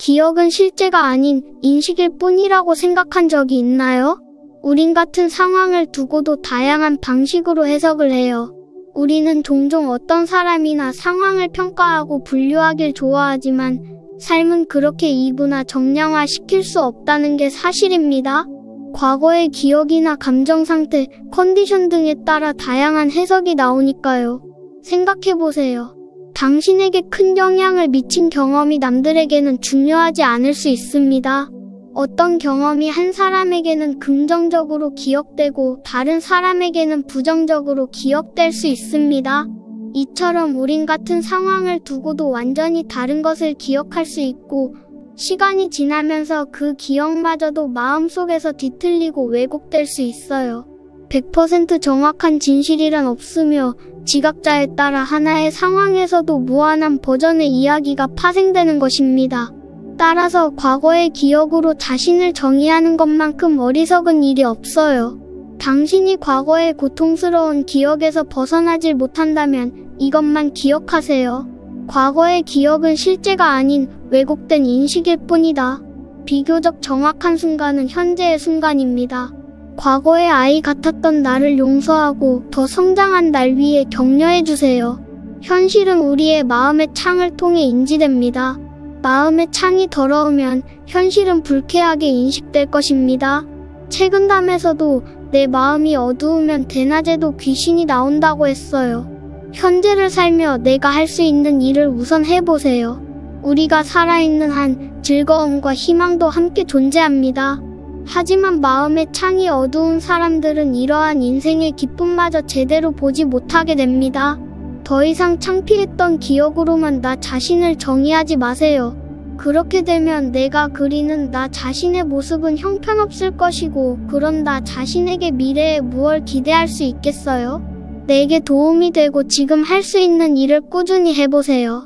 기억은 실제가 아닌 인식일 뿐이라고 생각한 적이 있나요? 우린 같은 상황을 두고도 다양한 방식으로 해석을 해요. 우리는 종종 어떤 사람이나 상황을 평가하고 분류하길 좋아하지만 삶은 그렇게 이분화 정량화 시킬 수 없다는 게 사실입니다. 과거의 기억이나 감정 상태, 컨디션 등에 따라 다양한 해석이 나오니까요. 생각해보세요. 당신에게 큰 영향을 미친 경험이 남들에게는 중요하지 않을 수 있습니다. 어떤 경험이 한 사람에게는 긍정적으로 기억되고 다른 사람에게는 부정적으로 기억될 수 있습니다. 이처럼 우린 같은 상황을 두고도 완전히 다른 것을 기억할 수 있고 시간이 지나면서 그 기억마저도 마음속에서 뒤틀리고 왜곡될 수 있어요. 100% 정확한 진실이란 없으며 지각자에 따라 하나의 상황에서도 무한한 버전의 이야기가 파생되는 것입니다. 따라서 과거의 기억으로 자신을 정의하는 것만큼 어리석은 일이 없어요. 당신이 과거의 고통스러운 기억에서 벗어나질 못한다면 이것만 기억하세요. 과거의 기억은 실제가 아닌 왜곡된 인식일 뿐이다. 비교적 정확한 순간은 현재의 순간입니다. 과거의 아이 같았던 나를 용서하고 더 성장한 날 위해 격려해주세요. 현실은 우리의 마음의 창을 통해 인지됩니다. 마음의 창이 더러우면 현실은 불쾌하게 인식될 것입니다. 책은 담에서도 내 마음이 어두우면 대낮에도 귀신이 나온다고 했어요. 현재를 살며 내가 할 수 있는 일을 우선 해보세요. 우리가 살아있는 한 즐거움과 희망도 함께 존재합니다. 하지만 마음의 창이 어두운 사람들은 이러한 인생의 기쁨마저 제대로 보지 못하게 됩니다. 더 이상 창피했던 기억으로만 나 자신을 정의하지 마세요. 그렇게 되면 내가 그리는 나 자신의 모습은 형편없을 것이고 그런 나 자신에게 미래에 무얼 기대할 수 있겠어요? 내게 도움이 되고 지금 할 수 있는 일을 꾸준히 해보세요.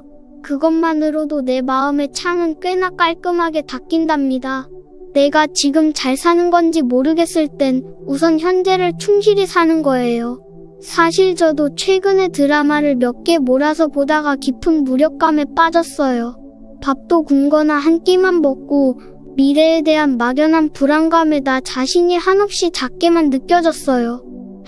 그것만으로도 내 마음의 창은 꽤나 깔끔하게 닦인답니다. 내가 지금 잘 사는 건지 모르겠을 땐 우선 현재를 충실히 사는 거예요. 사실 저도 최근에 드라마를 몇 개 몰아서 보다가 깊은 무력감에 빠졌어요. 밥도 굶거나 한 끼만 먹고 미래에 대한 막연한 불안감에 나 자신이 한없이 작게만 느껴졌어요.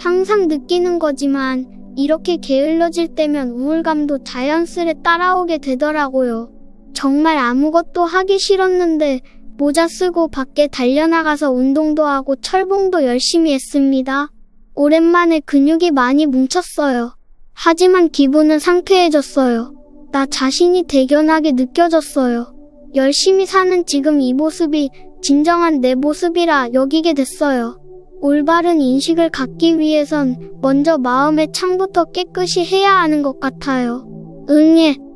항상 느끼는 거지만 이렇게 게을러질 때면 우울감도 자연스레 따라오게 되더라고요. 정말 아무것도 하기 싫었는데 모자 쓰고 밖에 달려나가서 운동도 하고 철봉도 열심히 했습니다. 오랜만에 근육이 많이 뭉쳤어요. 하지만 기분은 상쾌해졌어요. 나 자신이 대견하게 느껴졌어요. 열심히 사는 지금 이 모습이 진정한 내 모습이라 여기게 됐어요. 올바른 인식을 갖기 위해선 먼저 마음의 창부터 깨끗이 해야 하는 것 같아요. 예.